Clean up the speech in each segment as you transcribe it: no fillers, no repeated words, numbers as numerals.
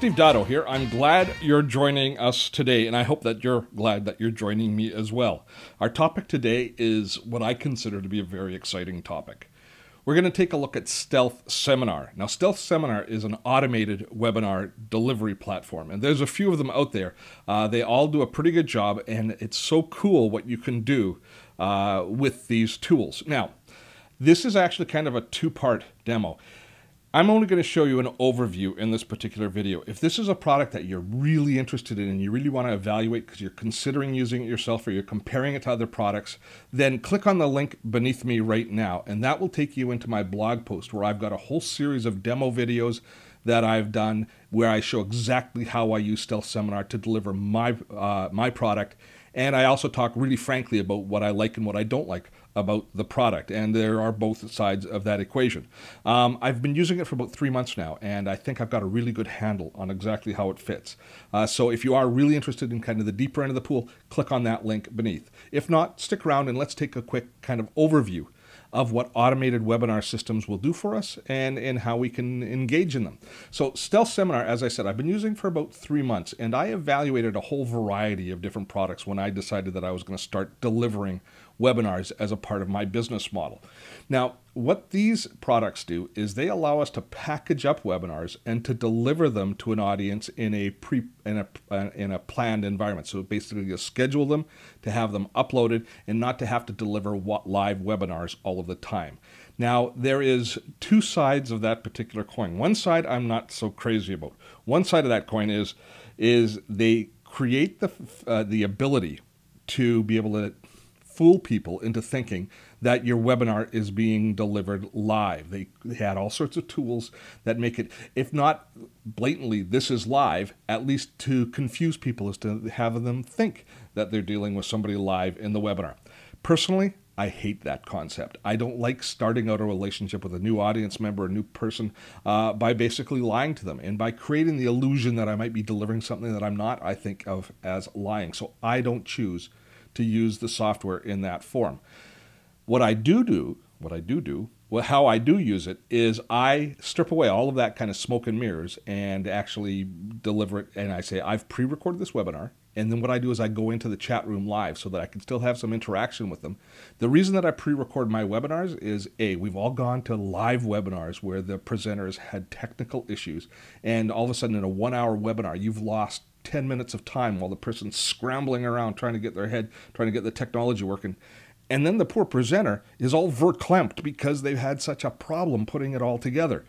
Steve Dotto here. I'm glad you're joining us today, and I hope that you're glad that you're joining me as well. Our topic today is what I consider to be a very exciting topic. We're going to take a look at StealthSeminar. Now, StealthSeminar is an automated webinar delivery platform, and there's a few of them out there. They all do a pretty good job, and it's so cool what you can do with these tools. Now, this is actually kind of a two-part demo. I'm only going to show you an overview in this particular video. If this is a product that you're really interested in and you really want to evaluate because you're considering using it yourself or you're comparing it to other products, then click on the link beneath me right now, and that will take you into my blog post where I've got a whole series of demo videos that I've done where I show exactly how I use StealthSeminar to deliver my product. And I also talk really frankly about what I like and what I don't like about the product. And there are both sides of that equation. I've been using it for about 3 months now, and I think I've got a really good handle on exactly how it fits. So if you are really interested in kind of the deeper end of the pool, click on that link beneath. If not, stick around and let's take a quick kind of overview of what automated webinar systems will do for us and how we can engage in them. So StealthSeminar, as I said, I've been using for about 3 months, and I evaluated a whole variety of different products when I decided that I was going to start delivering webinars as a part of my business model. Now, what these products do is they allow us to package up webinars and to deliver them to an audience in a planned environment. So basically, you schedule them to have them uploaded and not to have to deliver live webinars all of the time. Now, there is two sides of that particular coin. One side I'm not so crazy about. One side of that coin is they create the ability to be able to fool people into thinking that your webinar is being delivered live. They had all sorts of tools that make it, if not blatantly, this is live, at least to confuse people as to have them think that they're dealing with somebody live in the webinar. Personally, I hate that concept. I don't like starting out a relationship with a new audience member, a new person, by basically lying to them and by creating the illusion that I might be delivering something that I'm not. I think of as lying. So I don't choose to use the software in that form. How I do use it is I strip away all of that kind of smoke and mirrors and actually deliver it. And I say, I've pre-recorded this webinar. And then what I do is I go into the chat room live so that I can still have some interaction with them. The reason that I pre-record my webinars is we've all gone to live webinars where the presenters had technical issues. And all of a sudden in a 1-hour webinar, you've lost 10 minutes of time while the person's scrambling around trying to get the technology working. And then the poor presenter is all verklempt because they've had such a problem putting it all together.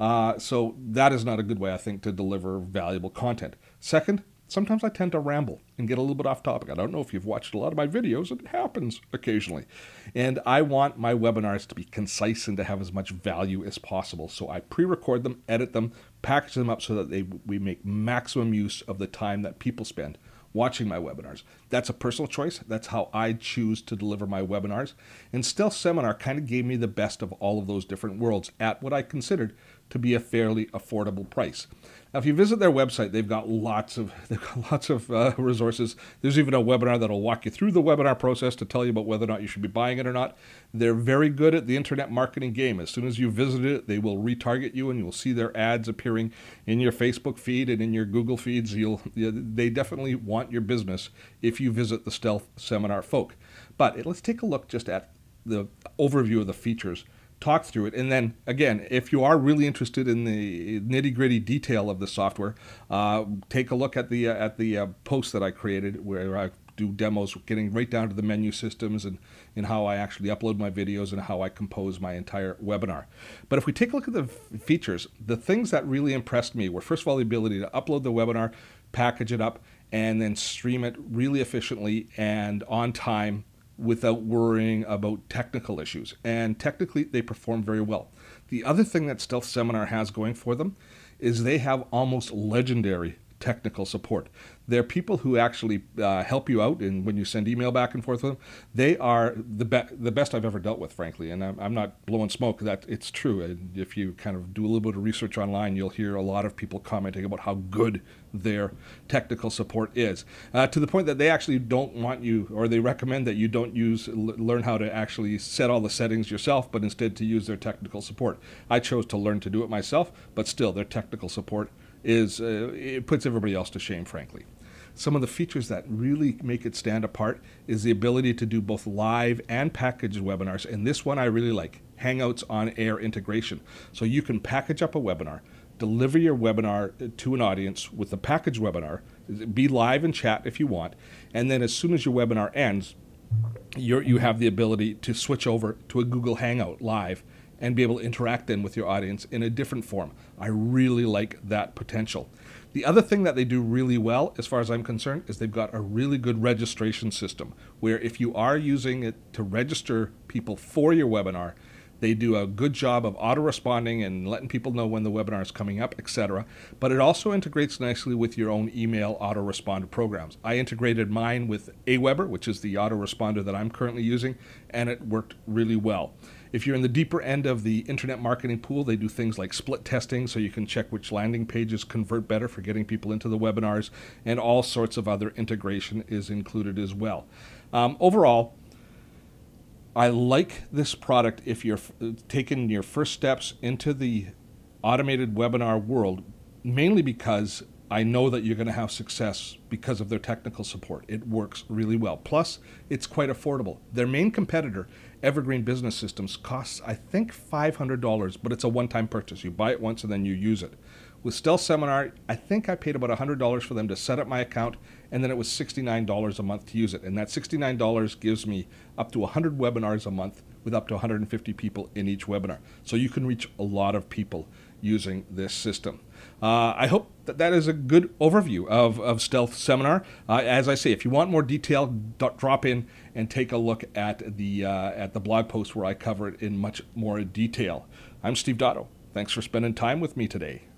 So that is not a good way, I think, to deliver valuable content. Second, sometimes I tend to ramble and get a little bit off topic. I don't know if you've watched a lot of my videos. It happens occasionally. And I want my webinars to be concise and to have as much value as possible. So I pre-record them, edit them, package them up so that we make maximum use of the time that people spend watching my webinars. That's a personal choice. That's how I choose to deliver my webinars. And StealthSeminar kind of gave me the best of all of those different worlds at what I considered to be a fairly affordable price. Now, if you visit their website, they've got lots of resources. There's even a webinar that'll walk you through the webinar process to tell you about whether or not you should be buying it or not. They're very good at the internet marketing game. As soon as you visit it, they will retarget you, and you'll see their ads appearing in your Facebook feed and in your Google feeds. They definitely want your business if you visit the StealthSeminar folk. But let's take a look just at the overview of the features, talk through it, and then again, if you are really interested in the nitty-gritty detail of the software, take a look at the post that I created where I do demos, getting right down to the menu systems and how I actually upload my videos and how I compose my entire webinar. But if we take a look at the features, the things that really impressed me were, first of all, the ability to upload the webinar, package it up, and then stream it really efficiently and on time without worrying about technical issues. And technically, they perform very well. The other thing that StealthSeminar has going for them is they have almost legendary technical support. They're people who actually help you out, and when you send email back and forth with them, they are the best I've ever dealt with, frankly. And I'm not blowing smoke. That it's true. And if you kind of do a little bit of research online, you'll hear a lot of people commenting about how good their technical support is, to the point that they actually don't want you, or they recommend that you don't learn how to actually set all the settings yourself, but instead to use their technical support. I chose to learn to do it myself, but still, their technical support is it puts everybody else to shame, frankly. Some of the features that really make it stand apart is the ability to do both live and packaged webinars. And this one I really like, Hangouts on Air integration. So you can package up a webinar, deliver your webinar to an audience with a packaged webinar, be live and chat if you want, and then as soon as your webinar ends, you have the ability to switch over to a Google Hangout live and be able to interact then with your audience in a different form. I really like that potential. The other thing that they do really well, as far as I'm concerned, is they've got a really good registration system where if you are using it to register people for your webinar, they do a good job of auto-responding and letting people know when the webinar is coming up, etc. But it also integrates nicely with your own email autoresponder programs. I integrated mine with Aweber, which is the autoresponder that I'm currently using, and it worked really well. If you're in the deeper end of the internet marketing pool, they do things like split testing so you can check which landing pages convert better for getting people into the webinars, and all sorts of other integration is included as well. Overall, I like this product if you're taking your first steps into the automated webinar world, mainly because I know that you're going to have success because of their technical support. It works really well. Plus, it's quite affordable. Their main competitor, Evergreen Business Systems, costs, I think, $500, but it's a one-time purchase. You buy it once and then you use it. With StealthSeminar, I think I paid about $100 for them to set up my account, and then it was $69 a month to use it. And that $69 gives me up to 100 webinars a month with up to 150 people in each webinar. So you can reach a lot of people using this system. I hope that is a good overview of StealthSeminar. As I say, if you want more detail, drop in and take a look at the blog post where I cover it in much more detail. I'm Steve Dotto. Thanks for spending time with me today.